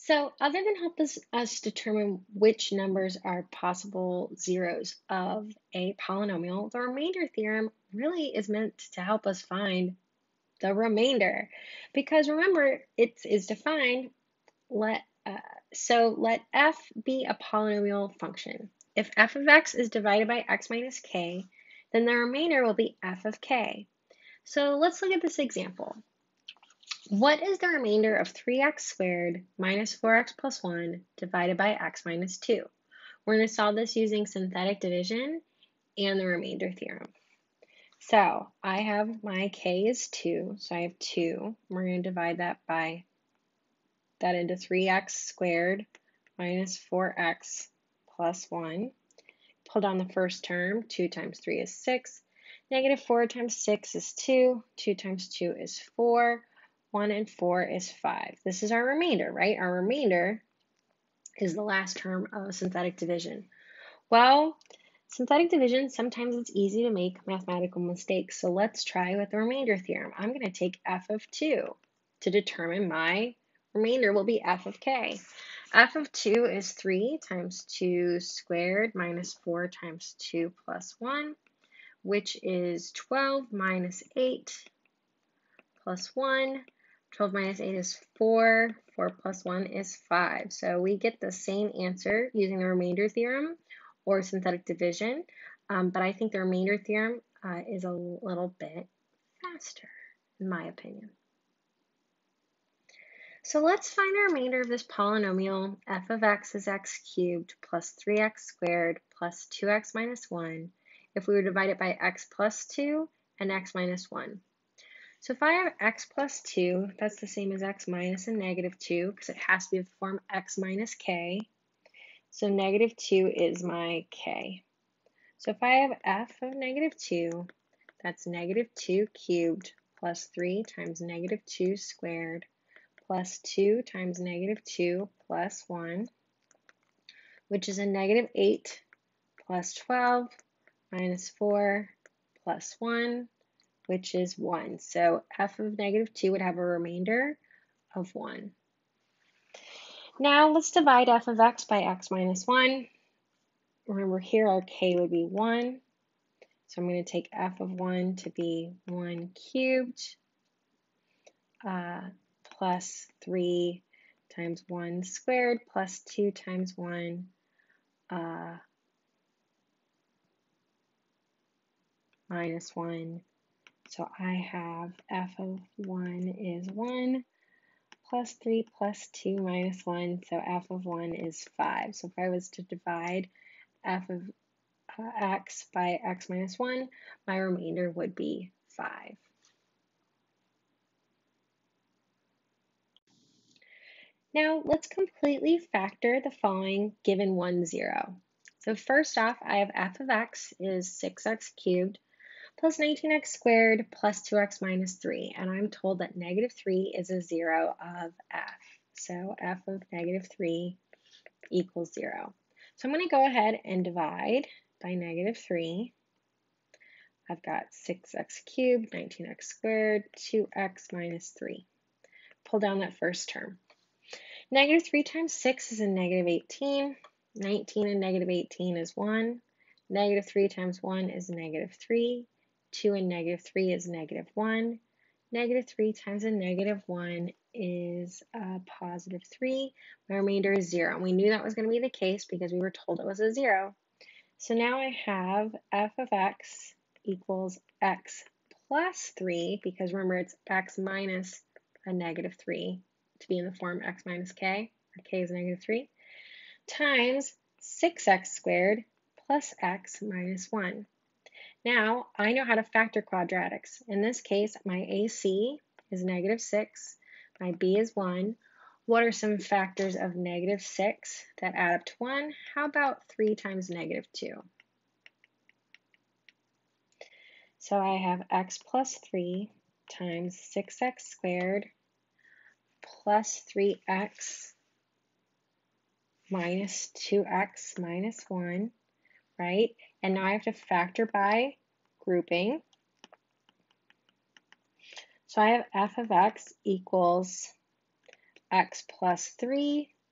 So other than help us determine which numbers are possible zeros of a polynomial, the remainder theorem really is meant to help us find the remainder. Because remember, it is defined, let f be a polynomial function. If f of x is divided by x minus k, then the remainder will be f of k. So let's look at this example. What is the remainder of 3x squared minus 4x plus 1 divided by x minus 2? We're going to solve this using synthetic division and the remainder theorem. So I have my k is 2, so I have 2. We're going to divide that into 3x squared minus 4x plus 1. Pull down the first term. 2 times 3 is 6. Negative 4 times 6 is 2. 2 times 2 is 4. 1 and 4 is 5. This is our remainder, right? Our remainder is the last term of synthetic division. Well, synthetic division, sometimes it's easy to make mathematical mistakes. So let's try with the remainder theorem. I'm going to take f of 2 to determine my remainder will be f of k. F of 2 is 3 times 2 squared minus 4 times 2 plus 1, which is 12 minus 8 plus 1. 12 minus 8 is 4. 4 plus 1 is 5. So we get the same answer using the remainder theorem or synthetic division, but I think the remainder theorem is a little bit faster, in my opinion. So let's find the remainder of this polynomial. F of x is x cubed plus 3x squared plus 2x minus 1 if we were to divide it by x plus 2 and x minus 1. So if I have x plus 2, that's the same as x minus and negative 2 because it has to be the form x minus k. So negative 2 is my k. So if I have f of negative 2, that's negative 2 cubed plus 3 times negative 2 squared plus 2 times negative 2 plus 1, which is a negative 8 plus 12 minus 4 plus 1, which is 1. So f of negative 2 would have a remainder of 1. Now let's divide f of x by x minus 1. Remember here our k would be 1. So I'm going to take f of 1 to be 1 cubed plus 3 times 1 squared plus 2 times 1 minus 1. So I have f of 1 is 1 plus 3 plus 2 minus 1. So f of 1 is 5. So if I was to divide f of x by x minus 1, my remainder would be 5. Now let's completely factor the following given 1, 0. So first off, I have f of x is 6x cubed plus 19x squared plus 2x minus 3. And I'm told that negative 3 is a 0 of f. So f of negative 3 equals 0. So I'm going to go ahead and divide by negative 3. I've got 6x cubed, 19x squared, 2x minus 3. Pull down that first term. Negative 3 times 6 is a negative 18. 19 and negative 18 is 1. Negative 3 times 1 is negative 3. 2 and negative 3 is negative 1. Negative 3 times a negative 1 is positive 3. My remainder is 0. And we knew that was going to be the case because we were told it was a 0. So now I have f of x equals x plus 3, because remember it's x minus a negative 3 to be in the form x minus k, or k is negative 3, times 6x squared plus x minus 1. Now, I know how to factor quadratics. In this case, my AC is negative 6, my B is 1. What are some factors of negative 6 that add up to 1? How about 3 times negative 2? So I have x plus 3 times 6x squared plus 3x minus 2x minus 1, right? And now I have to factor by grouping. So I have f of x equals x plus 3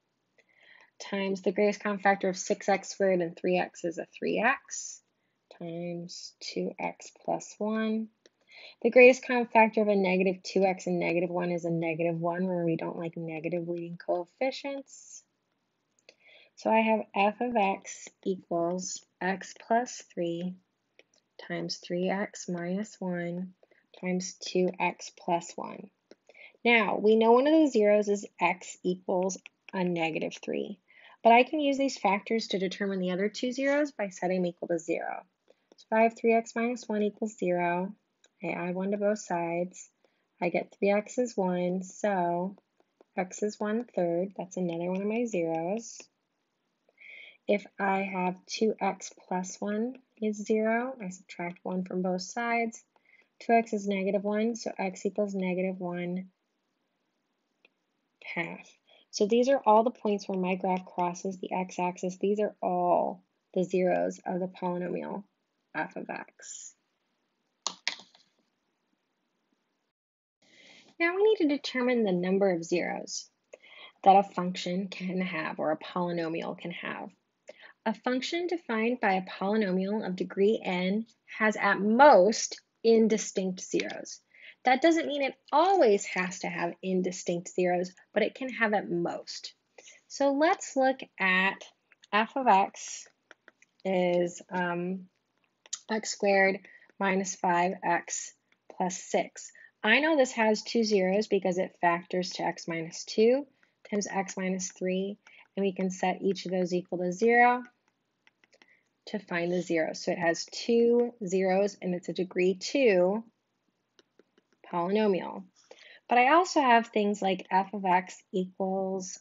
times the greatest common factor of 6x squared and 3x is a 3x times 2x plus 1. The greatest common factor of a negative 2x and negative 1 is a negative 1, where we don't like negative leading coefficients. So I have f of x equals x plus 3 times 3x minus 1 times 2x plus 1. Now, we know one of those zeros is x equals a negative 3, but I can use these factors to determine the other two zeros by setting them equal to 0. So if I have 3x minus 1 equals 0, I add 1 to both sides. I get 3x is 1, so x is 1/3. That's another one of my zeros. If I have 2x plus 1 is 0, I subtract 1 from both sides. 2x is negative 1, so x equals negative 1/2. So these are all the points where my graph crosses the x-axis. These are all the zeros of the polynomial f of x. Now we need to determine the number of zeros that a function can have, or a polynomial can have. A function defined by a polynomial of degree n has at most indistinct zeros. That doesn't mean it always has to have indistinct zeros, but it can have at most. So let's look at f of x is x squared minus 5x plus 6. I know this has two zeros because it factors to x minus 2 times x minus 3, and we can set each of those equal to 0 to find the zeros. So it has two zeros and it's a degree 2 polynomial. But I also have things like f of x equals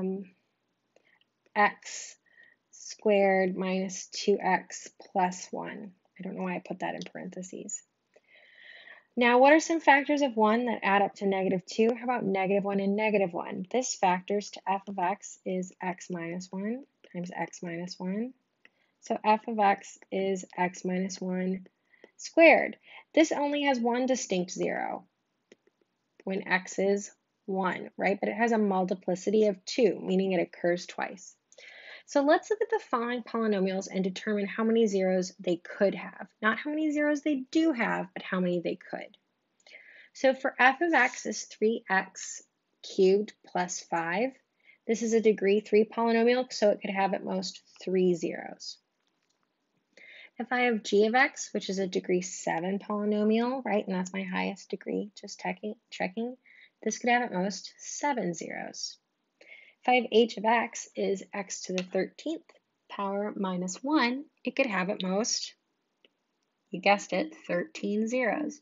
x squared minus 2x plus 1. I don't know why I put that in parentheses. Now, what are some factors of 1 that add up to negative 2? How about negative 1 and negative 1? This factors to f of x is x minus 1 times x minus 1. So f of x is x minus 1 squared. This only has one distinct zero when x is 1, right? But it has a multiplicity of 2, meaning it occurs twice. So let's look at the following polynomials and determine how many zeros they could have. Not how many zeros they do have, but how many they could. So for f of x is 3x cubed plus 5. This is a degree 3 polynomial, so it could have at most 3 zeros. If I have g of x, which is a degree 7 polynomial, right, and that's my highest degree, just checking, this could have at most 7 zeros. If I have h of x is x to the 13th power minus 1, it could have at most, you guessed it, 13 zeros.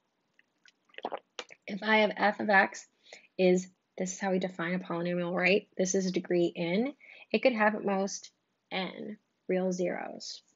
If I have f of x is, this is how we define a polynomial, right? This is a degree n. It could have at most n real zeros.